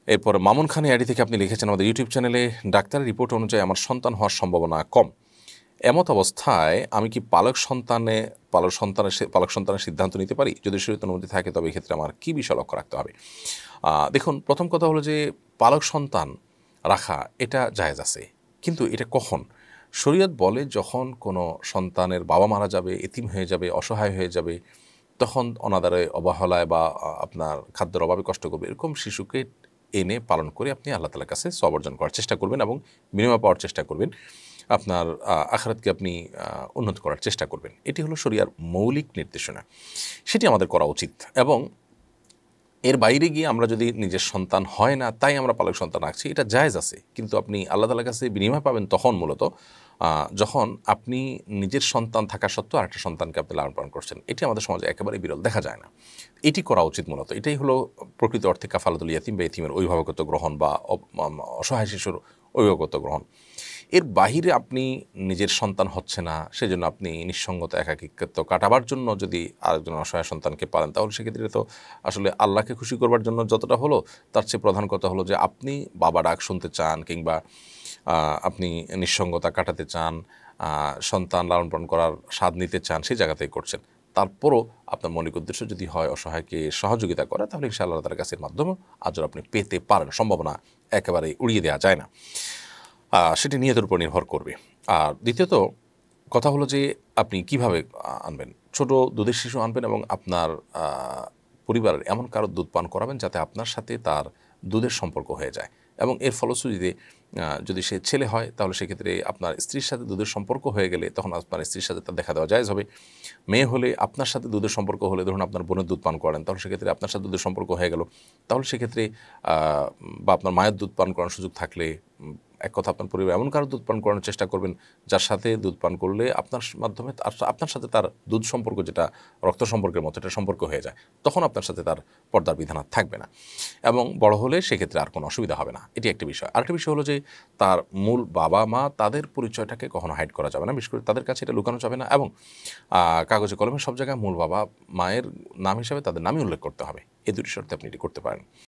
এরপর মামুন খান আইডি থেকে আপনি লিখেছেন, আমাদের ইউটিউব চ্যানেলে ডাক্তারের রিপোর্ট অনুযায়ী আমার সন্তান হওয়ার সম্ভাবনা কম। এমত অবস্থায় আমি কি পালক সন্তানের সিদ্ধান্ত নিতে পারি? যদি শরীয়তের অনুমতি থাকে তবে এক্ষেত্রে আমার কী বিষয় লক্ষ্য রাখতে হবে? দেখুন, প্রথম কথা হলো যে পালক সন্তান রাখা এটা জায়েজ আছে, কিন্তু এটা কখন? শরীয়ত বলে যখন কোনো সন্তানের বাবা মারা যাবে, এতিম হয়ে যাবে, অসহায় হয়ে যাবে, তখন অনাদারে অবহেলায় বা আপনার খাদ্যের অভাবে কষ্ট করবে, এরকম শিশুকে এনে পালন করে আপনি আল্লাহ তাআলার কাছে সওয়াব অর্জন করার চেষ্টা করবেন এবং বিনিময় পাওয়ার চেষ্টা করবেন। আপনার আখিরাতকে আপনি উন্নত করার চেষ্টা করবেন। এটি হলো শরিয়ার মৌলিক নির্দেশনা। সেটি আমাদের করা উচিত। এবং এর বাইরে গিয়ে আমরা যদি নিজের সন্তান হয় না তাই আমরা পালক সন্তান রাখছি, এটা জায়েজ আছে, কিন্তু আপনি আল্লাহ তাআলার কাছে বিনিময় পাবেন তখন মূলত যখন আপনি নিজের সন্তান থাকা সত্ত্বেও আরেকটা সন্তানকে আপনি লালন পালন করছেন। এটি আমাদের সমাজে একেবারে বিরল, দেখা যায় না। এটি করা উচিত মূলত। এটাই হলো প্রকৃত অর্থে কাফালাতুল ইয়াতিম বা এতিমের অভিভাবকত্ব গ্রহণ বা অসহায় শিশুর অভিভাবকত্ব গ্রহণ। এর বাহিরে আপনি নিজের সন্তান হচ্ছে না, সেজন্য আপনি নিঃসঙ্গতা একাকিত্ব কাটাবার জন্য যদি আরেকজন অসহায় সন্তানকে পালেন, তাহলে সেক্ষেত্রে তো আসলে আল্লাহকে খুশি করবার জন্য যতটা হলো, তার চেয়ে প্রধান কথা হলো যে আপনি বাবা ডাক শুনতে চান, কিংবা আপনি নিঃসঙ্গতা কাটাতে চান, সন্তান লালন পালন করার স্বাদ নিতে চান, সেই জায়গাতেই করছেন। তারপরও আপনার মৌলিক উদ্দেশ্য যদি হয় অসহায়কে সহযোগিতা করা, তাহলে ইনশাআল্লাহ তার কাছের মাধ্যমে আজর আপনি পেতে পারেন। সম্ভাবনা একেবারে উড়িয়ে দেওয়া যায় না, সেটি নিয়তের উপর নির্ভর করবে। আর দ্বিতীয়ত কথা হলো যে আপনি কিভাবে আনবেন। ছোট দুধের শিশু আনবেন এবং আপনার পরিবারের এমন কারো দুধ পান করাবেন যাতে আপনার সাথে তার দুধের সম্পর্ক হয়ে যায়, এবং এর ফলশ্রুতিতে যদি সে ছেলে হয় তাহলে সেক্ষেত্রে আপনার স্ত্রীর সাথে দুধের সম্পর্ক হয়ে গেলে তখন আপনার স্ত্রীর সাথে তার দেখা দেওয়া জায়েজ হবে। মেয়ে হলে আপনার সাথে দুধের সম্পর্ক হলে, ধরুন আপনার বোনের দুধ পান করেন, তাহলে সেক্ষেত্রে আপনার সাথে দুধের সম্পর্ক হয়ে গেল, তাহলে সেক্ষেত্রে বা আপনার মায়ের দুধ পান করানোর সুযোগ থাকলে, এক কথা আপনার পরিবার এমন কারো দুধ পান করানোর চেষ্টা করবেন যার সাথে দুধ পান করলে আপনার মাধ্যমে আপনার সাথে তার দুধ সম্পর্ক, যেটা রক্ত সম্পর্কের মতো, এটা সম্পর্ক হয়ে যায়, তখন আপনার সাথে তার পর্দার বিধান আর থাকবে না, এবং বড় হলে সেক্ষেত্রে আর কোনো অসুবিধা হবে না। এটি একটি বিষয়। আরেকটি বিষয় হলো যে তার মূল বাবা মা, তাদের পরিচয়টাকে কখনো হাইড করা যাবে না, বিশেষ করে তাদের কাছে এটা লুকানো যাবে না, এবং কাগজে কলমে সব জায়গায় মূল বাবা মায়ের নাম হিসাবে তাদের নামই উল্লেখ করতে হবে। এই দুটি শর্তে আপনি এটি করতে পারেন।